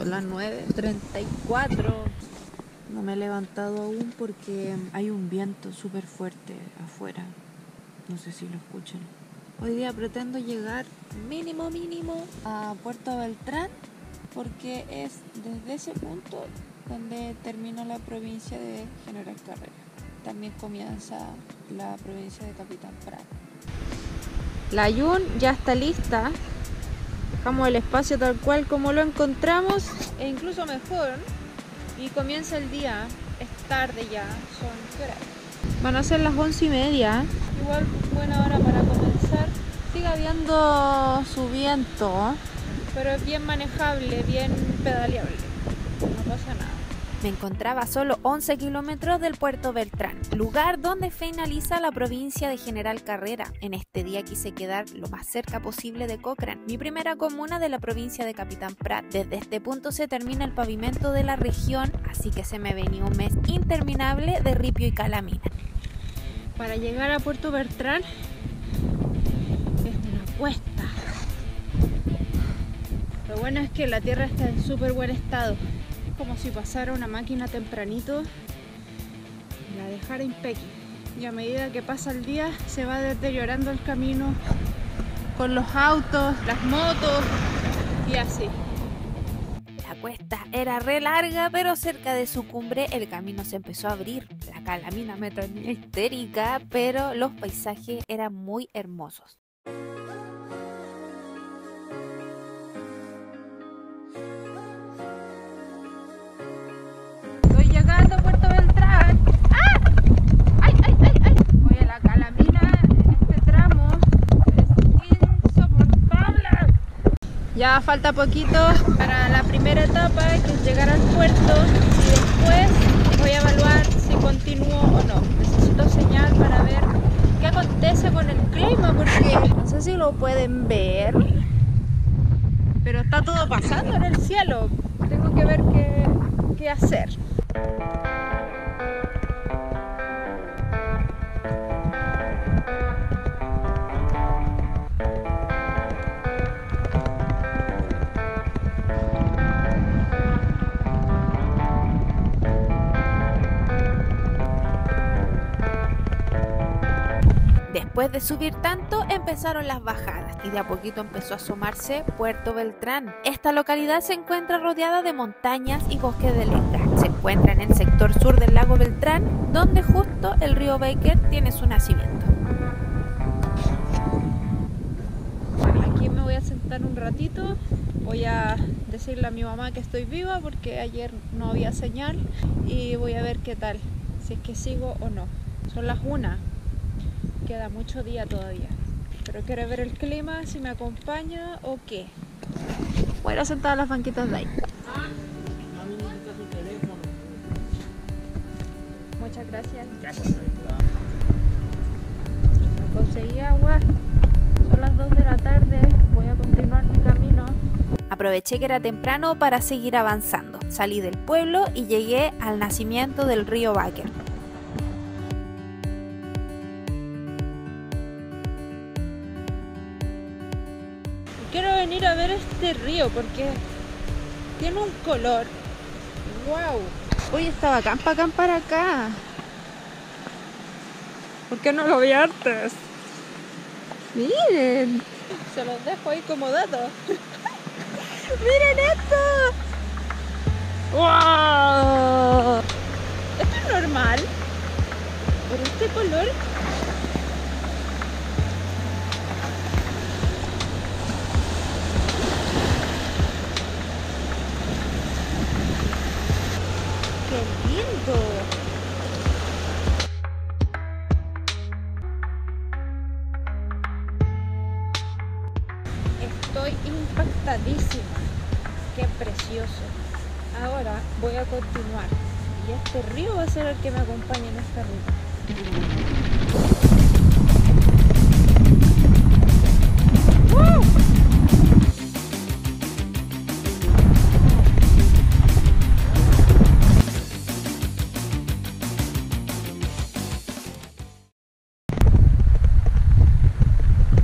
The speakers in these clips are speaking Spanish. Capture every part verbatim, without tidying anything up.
Son las nueve treinta y cuatro. No me he levantado aún porque hay un viento súper fuerte afuera. No sé si lo escuchan. Hoy día pretendo llegar mínimo mínimo a Puerto Beltrán porque es desde ese punto donde termina la provincia de General Carrera. También comienza la provincia de Capitán Prat. La Yun ya está lista. Dejamos el espacio tal cual como lo encontramos e incluso mejor. Y comienza el día. Es tarde ya. Son ¿qué hora es? Van a ser las once y media. Igual buena hora para comenzar. Sigue habiendo su viento, pero es bien manejable, bien pedaleable. No pasa nada. Me encontraba a solo once kilómetros del Puerto Beltrán, lugar donde finaliza la provincia de General Carrera. En este día quise quedar lo más cerca posible de Cochrane, mi primera comuna de la provincia de Capitán Prat. Desde este punto se termina el pavimento de la región, así que se me venía un mes interminable de ripio y calamina. Para llegar a Puerto Beltrán es una cuesta. Lo bueno es que la tierra está en súper buen estado. Como si pasara una máquina tempranito y la dejara impecable. Y a medida que pasa el día se va deteriorando el camino con los autos, las motos y así. La cuesta era re larga, pero cerca de su cumbre el camino se empezó a abrir. La calamina me tenía histérica, pero los paisajes eran muy hermosos. Llegando a Puerto Beltrán. ¡Ah! ¡Ay, ay, ay, ay! Oye, la calamina en este tramo es insoportable. Ya falta poquito para la primera etapa, que es llegar al puerto. Y después voy a evaluar si continúo o no. Necesito señal para ver qué acontece con el clima, porque no sé si lo pueden ver, pero está todo pasando en el cielo. Tengo que ver qué, qué hacer. Después de subir tanto, empezaron las bajadas y de a poquito empezó a asomarse Puerto Beltrán. Esta localidad se encuentra rodeada de montañas y bosques de lenga. Se encuentra en el sector sur del lago Beltrán, donde justo el río Baker tiene su nacimiento. Aquí me voy a sentar un ratito. Voy a decirle a mi mamá que estoy viva porque ayer no había señal y voy a ver qué tal, si es que sigo o no. Son las una. Queda mucho día todavía, pero quiero ver el clima, si me acompaña o qué. Voy a ir a sentar a las banquitas de ahí. Muchas gracias. Conseguí agua, son las dos de la tarde, voy a continuar mi camino. Aproveché que era temprano para seguir avanzando. Salí del pueblo y llegué al nacimiento del río Baker. Quiero venir a ver este río porque tiene un color. ¡Wow! Hoy está bacán para acampar acá. ¿Por qué no lo vi antes? Miren. Se los dejo ahí como dato. ¡Miren esto! ¡Wow! Esto es normal. Pero este color... ¡Qué lindo! Estoy impactadísima. ¡Qué precioso! Ahora voy a continuar. Y este río va a ser el que me acompañe en esta ruta. ¡Woo!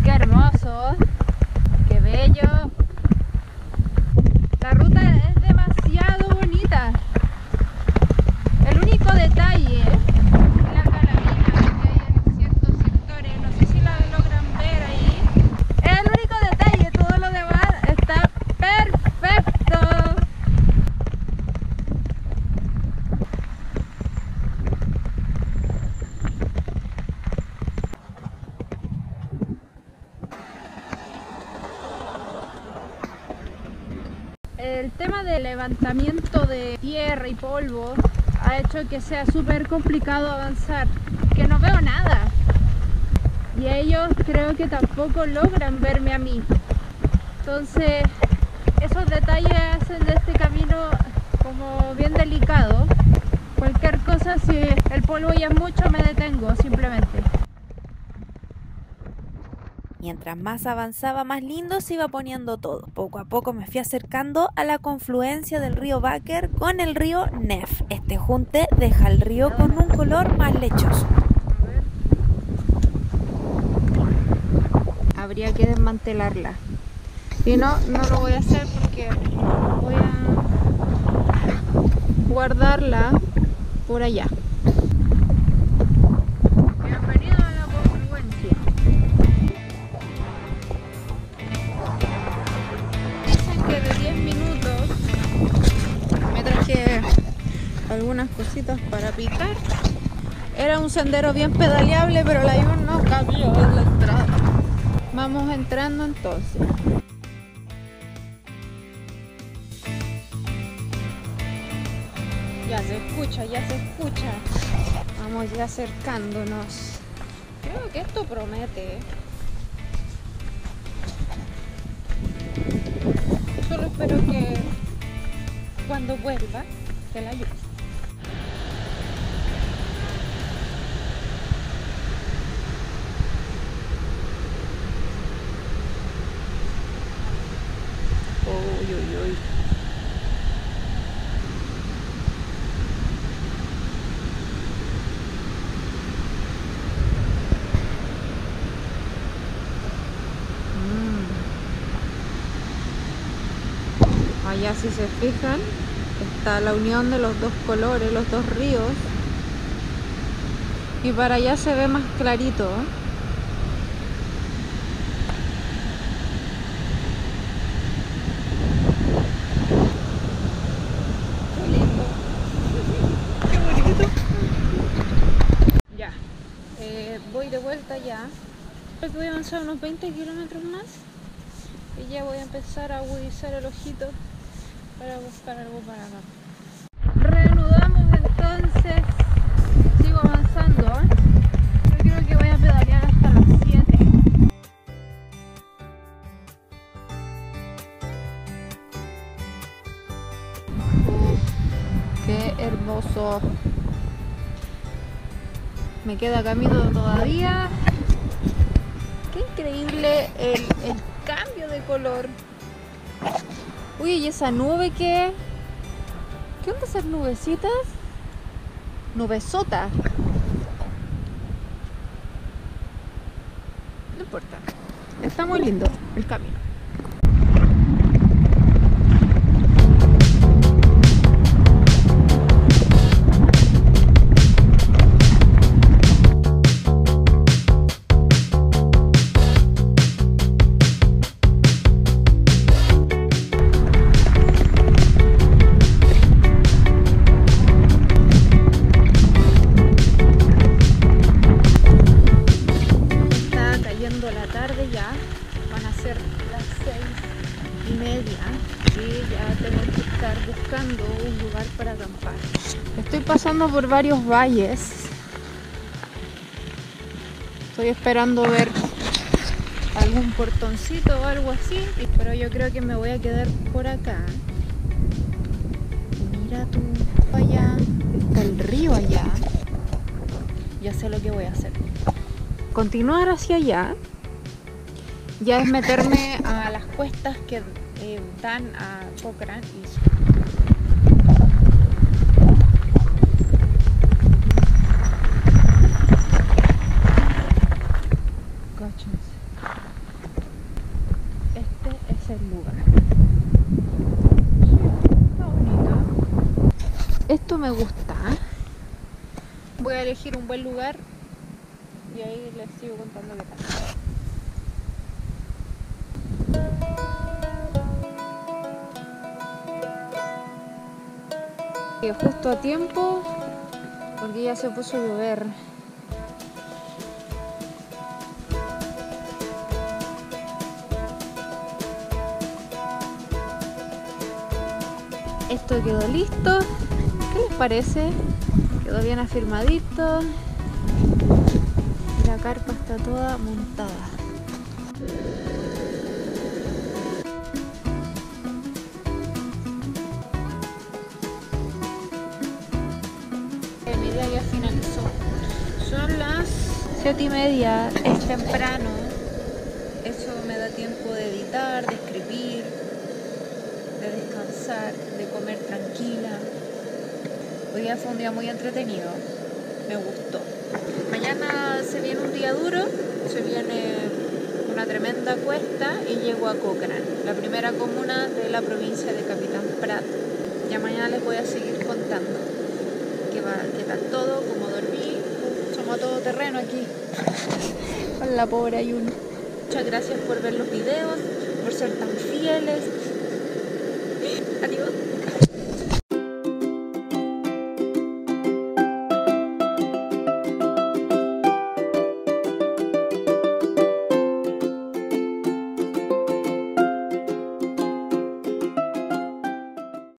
Qué bello. La ruta es demasiado el tema del levantamiento de tierra y polvo ha hecho que sea súper complicado avanzar, que no veo nada. Y ellos creo que tampoco logran verme a mí. Entonces, esos detalles hacen de este camino como bien delicado. Cualquier cosa, si el polvo ya es mucho, me detengo simplemente. Mientras más avanzaba, más lindo se iba poniendo todo. Poco a poco me fui acercando a la confluencia del río Báquer con el río Nef. Este junte deja el río con un color más lechoso. Habría que desmantelarla. Y no, no lo voy a hacer porque voy a guardarla por allá. Bienvenido a la confluencia. Dicen que de diez minutos me traje algunas cositas para picar. Era un sendero bien pedaleable, pero el avión no cabía en la entrada. Vamos entrando entonces. Ya se escucha, ya se escucha. Vamos ya acercándonos. Creo que esto promete. Solo espero que cuando vuelva, que la ayude. Uy, uy, uy. Allá, si se fijan, está la unión de los dos colores, los dos ríos. Y para allá se ve más clarito, ¿eh? Qué lindo. Qué bonito. Ya. Eh, voy de vuelta ya. Creo que voy a avanzar unos veinte kilómetros más. Y ya voy a empezar a agudizar el ojito para buscar algo para acá. Reanudamos entonces. Sigo avanzando, ¿eh? Yo creo que voy a pedalear hasta las siete. Uf, qué hermoso. Me queda camino todavía. Qué increíble el, el cambio de color. Uy, ¿y esa nube qué? ¿Qué onda esas nubecitas? Nubesota. No importa. Está muy lindo el camino. Buscando un lugar para acampar. Estoy pasando por varios valles. Estoy esperando ver algún portoncito o algo así, pero yo creo que me voy a quedar por acá. Mira tú, allá está el río allá. Ya sé lo que voy a hacer. Continuar hacia allá ya es meterme a las cuestas que eh, dan a Cochrane y este es el lugar. Está bonito. Esto me gusta. Voy a elegir un buen lugar y ahí les sigo contando qué tal. Y justo a tiempo porque ya se puso a llover. Esto quedó listo. ¿Qué les parece? Quedó bien afirmadito. La carpa está toda montada. Mi día ya finalizó. Son las siete y media, es temprano. Eso me da tiempo de editar, de escribir, de descansar, de comer tranquila. Hoy día fue un día muy entretenido, me gustó. Mañana se viene un día duro, se viene una tremenda cuesta y llego a Cochrane, la primera comuna de la provincia de Capitán Prat. Ya mañana les voy a seguir contando qué, va, qué tal todo, cómo dormí. Somos a todo terreno aquí, con la pobre Ayuno. Muchas gracias por ver los videos, por ser tan fieles. Adiós.